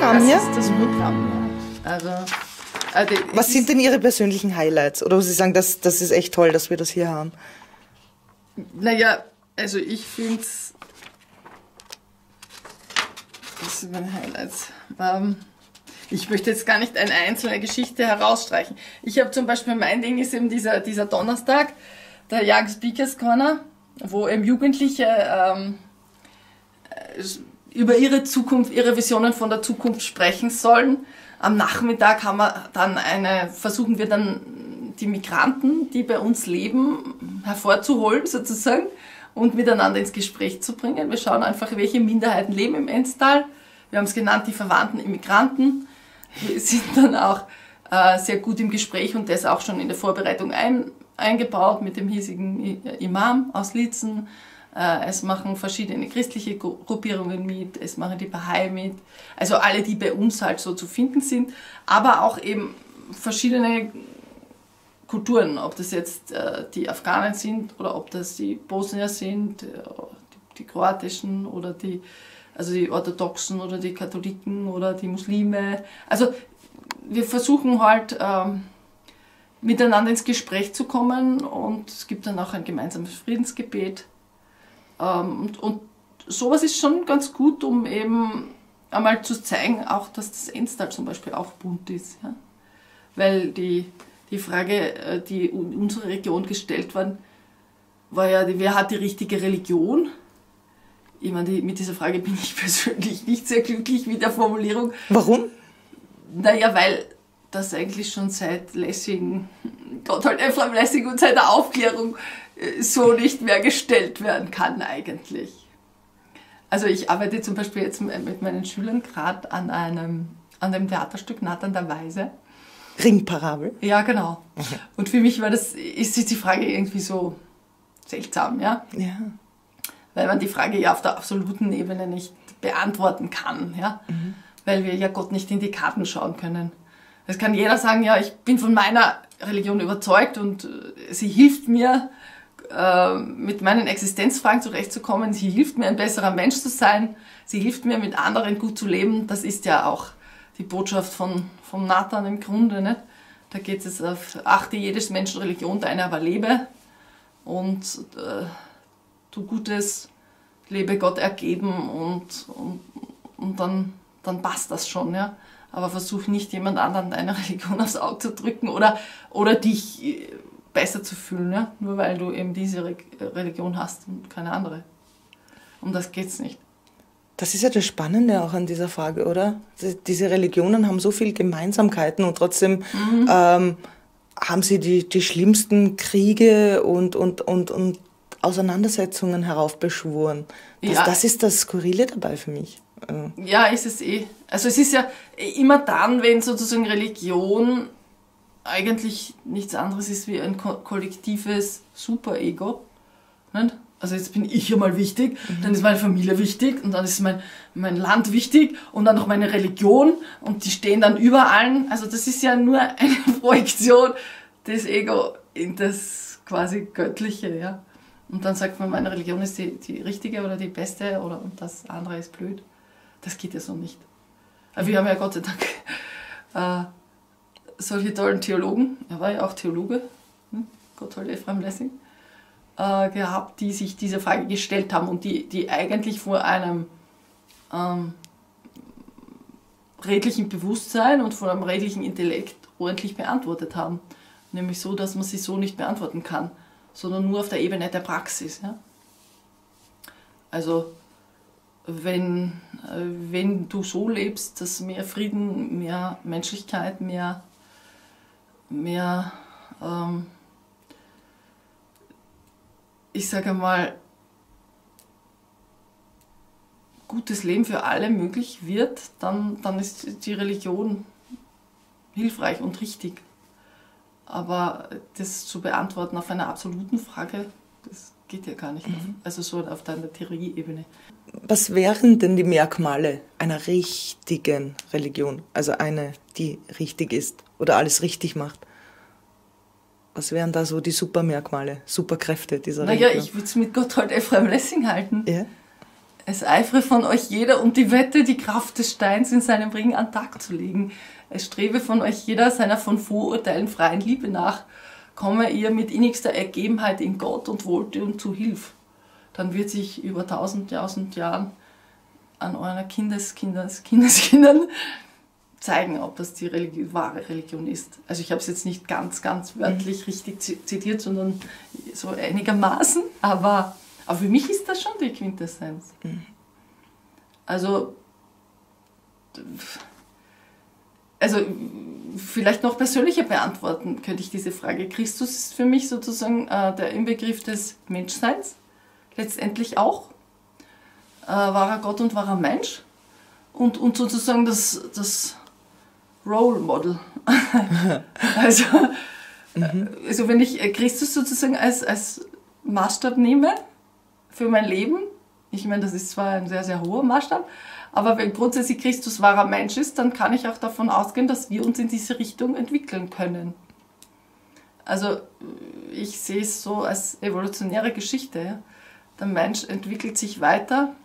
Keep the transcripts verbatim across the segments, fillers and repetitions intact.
Programm hier? Das ist das Programm, ja. Also, also was sind denn Ihre persönlichen Highlights? Oder wo Sie sagen, das, das ist echt toll, dass wir das hier haben? Naja, also ich finde es... Das sind meine Highlights. Ähm, ich möchte jetzt gar nicht eine einzelne Geschichte herausstreichen. Ich habe zum Beispiel, mein Ding ist eben dieser, dieser Donnerstag, der Young Speakers Corner, wo eben Jugendliche ähm, über ihre Zukunft, ihre Visionen von der Zukunft sprechen sollen. Am Nachmittag haben wir dann eine, versuchen wir dann die Migranten, die bei uns leben, hervorzuholen sozusagen und miteinander ins Gespräch zu bringen. Wir schauen einfach, welche Minderheiten leben im Enstal. Wir haben es genannt, die verwandten Immigranten. Wir sind dann auch äh, sehr gut im Gespräch und das auch schon in der Vorbereitung ein, eingebaut mit dem hiesigen Imam aus Liezen. Äh, es machen verschiedene christliche Gruppierungen mit, es machen die Bahai mit. Also alle, die bei uns halt so zu finden sind, aber auch eben verschiedene Kulturen, ob das jetzt äh, die Afghanen sind oder ob das die Bosnier sind, äh, die, die kroatischen oder die, also die Orthodoxen oder die Katholiken oder die Muslime. Also wir versuchen halt ähm, miteinander ins Gespräch zu kommen und es gibt dann auch ein gemeinsames Friedensgebet. Ähm, und, und sowas ist schon ganz gut, um eben einmal zu zeigen, auch dass das Enstal zum Beispiel auch bunt ist. Ja? Weil die Die Frage, die in unserer Region gestellt worden, war ja, wer hat die richtige Religion? Ich meine, die, mit dieser Frage bin ich persönlich nicht sehr glücklich mit der Formulierung. Warum? Naja, weil das eigentlich schon seit Lessing, Gotthold Ephraim Lessing und seit der Aufklärung so nicht mehr gestellt werden kann eigentlich. Also ich arbeite zum Beispiel jetzt mit meinen Schülern gerade an einem an dem Theaterstück Nathan der Weise. Ringparabel? Ja, genau. Und für mich war das, ist die Frage irgendwie so seltsam, ja? Ja. Weil man die Frage ja auf der absoluten Ebene nicht beantworten kann, ja? Mhm. Weil wir ja Gott nicht in die Karten schauen können. Es kann jeder sagen, ja, ich bin von meiner Religion überzeugt und sie hilft mir, äh, mit meinen Existenzfragen zurechtzukommen. Sie hilft mir, ein besserer Mensch zu sein. Sie hilft mir, mit anderen gut zu leben. Das ist ja auch die Botschaft von, von Nathan im Grunde. Nicht? Da geht es auf, achte jedes Menschen Religion, deine aber lebe. Und äh, tu Gutes, lebe Gott ergeben und, und, und dann, dann passt das schon. Ja? Aber versuch nicht, jemand anderen deine Religion aufs Auge zu drücken oder, oder dich besser zu fühlen, ja? Nur weil du eben diese Re Religion hast und keine andere. Um das geht's nicht. Das ist ja das Spannende auch an dieser Frage, oder? Diese Religionen haben so viele Gemeinsamkeiten und trotzdem mhm. ähm, haben sie die, die schlimmsten Kriege und, und, und, und Auseinandersetzungen heraufbeschworen. Das, ja. das ist das Skurrile dabei für mich. Ja, ist es eh. Also es ist ja immer dann, wenn sozusagen Religion eigentlich nichts anderes ist wie ein ko kollektives Superego. Nicht? Also jetzt bin ich ja mal wichtig, mhm. dann ist meine Familie wichtig und dann ist mein, mein Land wichtig und dann noch meine Religion und die stehen dann über allen. Also das ist ja nur eine Projektion des Ego in das quasi Göttliche. Ja? Und dann sagt man, meine Religion ist die, die richtige oder die beste oder und das andere ist blöd. Das geht ja so nicht. Aber wir haben ja Gott sei Dank äh, solche tollen Theologen, er war ja auch Theologe, hm? Gotthold Ephraim Lessing, äh, gehabt, die sich diese Frage gestellt haben und die, die eigentlich vor einem ähm, redlichen Bewusstsein und vor einem redlichen Intellekt ordentlich beantwortet haben. Nämlich so, dass man sie so nicht beantworten kann, sondern nur auf der Ebene der Praxis. Ja? Also wenn, wenn du so lebst, dass mehr Frieden, mehr Menschlichkeit, mehr, mehr ähm, ich sage mal, gutes Leben für alle möglich wird, dann, dann ist die Religion hilfreich und richtig. Aber das zu beantworten auf einer absoluten Frage, das geht ja gar nicht. Mhm. Also so auf der Theorieebene. Was wären denn die Merkmale einer richtigen Religion? Also eine, die richtig ist oder alles richtig macht? Was wären da so die Supermerkmale, Superkräfte dieser naja, Religion? Ich würde es mit Gotthold Ephraim Lessing halten. Ja. Es eifere von euch jeder um die Wette, die Kraft des Steins in seinem Ring an den Tag zu legen. Es strebe von euch jeder seiner von Vorurteilen freien Liebe nach. Komme ihr mit innigster Ergebenheit in Gott und Wohltun zu Hilf. Dann wird sich über tausend, tausend Jahren an euren Kindeskindern, Kindeskindern zeigen, ob das die Religi- wahre Religion ist. Also ich habe es jetzt nicht ganz, ganz wörtlich mhm. richtig zitiert, sondern so einigermaßen, aber, aber für mich ist das schon die Quintessenz. Mhm. Also, also vielleicht noch persönlicher beantworten könnte ich diese Frage. Christus ist für mich sozusagen äh, der Inbegriff des Menschseins, letztendlich auch. Äh, wahrer Gott und wahrer Mensch. Und, und sozusagen das, das Role Model. also, mhm. also wenn ich Christus sozusagen als, als Maßstab nehme für mein Leben, ich meine, das ist zwar ein sehr, sehr hoher Maßstab, aber wenn grundsätzlich Christus wahrer Mensch ist, dann kann ich auch davon ausgehen, dass wir uns in diese Richtung entwickeln können. Also ich sehe es so als evolutionäre Geschichte. Ja? Der Mensch entwickelt sich weiter,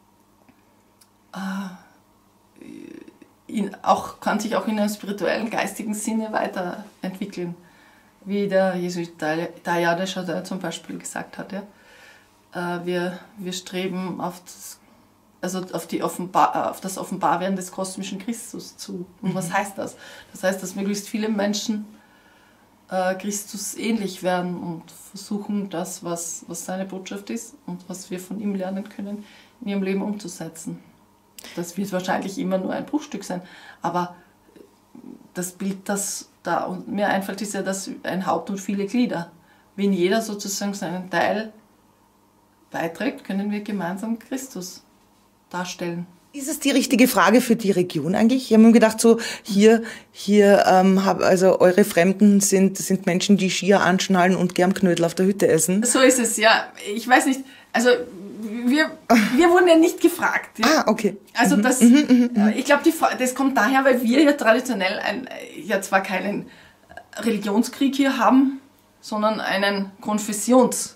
äh, in, auch, kann sich auch in einem spirituellen, geistigen Sinne weiterentwickeln, wie der Jesuit Teilhard de Chardin zum Beispiel gesagt hat. Ja? Äh, wir, wir streben auf das, also auf, die Offenbar, auf das Offenbarwerden des kosmischen Christus zu. Und was heißt das? Das heißt, dass möglichst viele Menschen äh, Christus ähnlich werden und versuchen, das, was, was seine Botschaft ist und was wir von ihm lernen können, in ihrem Leben umzusetzen. Das wird wahrscheinlich immer nur ein Bruchstück sein, aber das Bild, das da mir einfällt, ist ja das ein Haupt und viele Glieder. Wenn jeder sozusagen seinen Teil beiträgt, können wir gemeinsam Christus darstellen. Ist es die richtige Frage für die Region eigentlich? Ich habe mir gedacht, so hier, hier ähm, hab, also eure Fremden sind, sind Menschen, die Skier anschnallen und gern Knödel auf der Hütte essen. So ist es, ja. Ich weiß nicht, also wir, wir wurden ja nicht gefragt. Ja? Ah, okay. Also das, mhm, mh, mh. ich glaube, das kommt daher, weil wir ja traditionell ein, ja zwar keinen Religionskrieg hier haben, sondern einen Konfessions.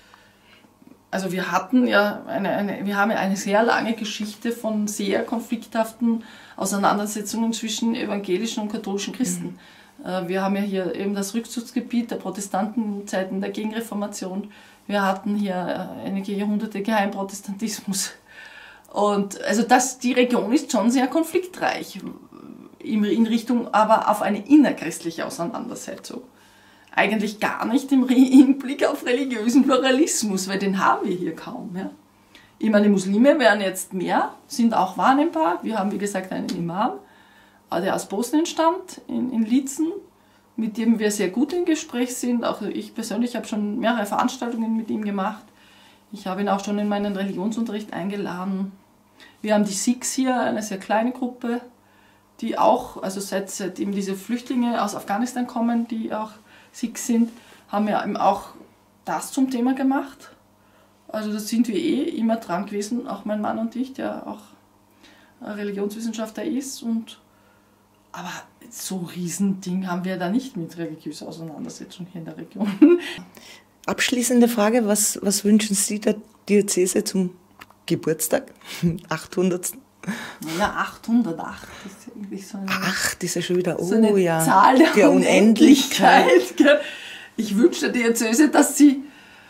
Also wir hatten ja eine, eine, wir haben ja eine sehr lange Geschichte von sehr konflikthaften Auseinandersetzungen zwischen evangelischen und katholischen Christen. Mhm. Wir haben ja hier eben das Rückzugsgebiet der Protestanten in Zeiten der Gegenreformation. Wir hatten hier einige Jahrhunderte Geheimprotestantismus. Und also das, die Region ist schon sehr konfliktreich, in Richtung aber auf eine innerchristliche Auseinandersetzung. Eigentlich gar nicht im Hinblick auf religiösen Pluralismus, weil den haben wir hier kaum. Ja. Ich meine, die Muslime werden jetzt mehr, sind auch wahrnehmbar. Wir haben, wie gesagt, einen Imam, der aus Bosnien stammt, in, in Liezen, mit dem wir sehr gut im Gespräch sind. Auch ich persönlich habe schon mehrere Veranstaltungen mit ihm gemacht. Ich habe ihn auch schon in meinen Religionsunterricht eingeladen. Wir haben die Sikhs hier, eine sehr kleine Gruppe, die auch, also seit, seit eben diese Flüchtlinge aus Afghanistan kommen, die auch Sikhs sind, haben wir eben auch das zum Thema gemacht. Also da sind wir eh immer dran gewesen, auch mein Mann und ich, der auch Religionswissenschaftler ist. Und, aber so ein Riesending haben wir da nicht mit religiöser Auseinandersetzung hier in der Region. Abschließende Frage, was, was wünschen Sie der Diözese zum Geburtstag, achthundertsten? Ja, achthundertacht ist irgendwie so eine, Ach, das ist ja schon wieder, oh so eine ja, Zahl der, der Unendlichkeit. Unendlichkeit. Ich wünsche der Diözese, dass sie,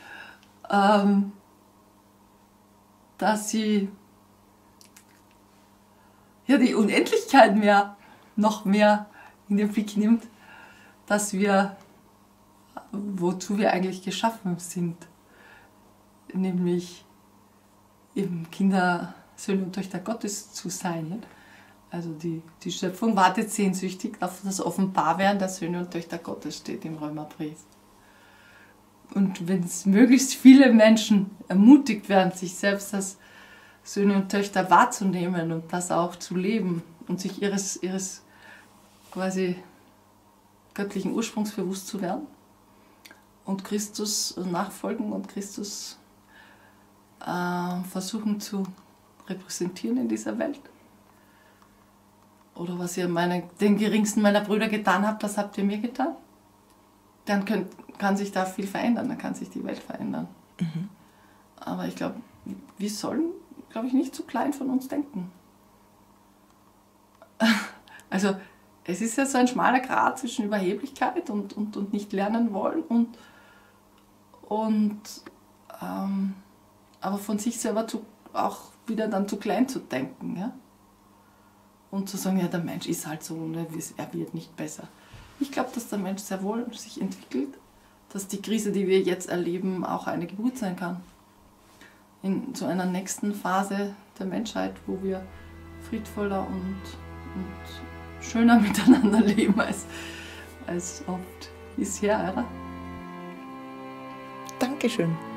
ähm, dass sie ja, die Unendlichkeit mehr, noch mehr in den Blick nimmt, dass wir, wozu wir eigentlich geschaffen sind, nämlich eben Kinder, Söhne und Töchter Gottes zu sein. Nicht? Also die, die Schöpfung wartet sehnsüchtig auf das Offenbarwerden der Söhne und Töchter Gottes, steht im Römerbrief. Und wenn es möglichst viele Menschen ermutigt werden, sich selbst als Söhne und Töchter wahrzunehmen und das auch zu leben und sich ihres, ihres quasi göttlichen Ursprungs bewusst zu werden und Christus nachfolgen und Christus äh, versuchen zu repräsentieren in dieser Welt. Oder was ihr meine, den geringsten meiner Brüder getan habt, das habt ihr mir getan. Dann könnt, kann sich da viel verändern, dann kann sich die Welt verändern. Mhm. Aber ich glaube, wir sollen glaube ich, nicht zu klein von uns denken. Also es ist ja so ein schmaler Grat zwischen Überheblichkeit und, und, und nicht lernen wollen und, und ähm, aber von sich selber zu, auch wieder dann zu klein zu denken. Ja? Und zu sagen, ja, der Mensch ist halt so und er wird nicht besser. Ich glaube, dass der Mensch sehr wohl sich entwickelt, dass die Krise, die wir jetzt erleben, auch eine Geburt sein kann. In so einer nächsten Phase der Menschheit, wo wir friedvoller und, und schöner miteinander leben als, als oft bisher, oder? Dankeschön.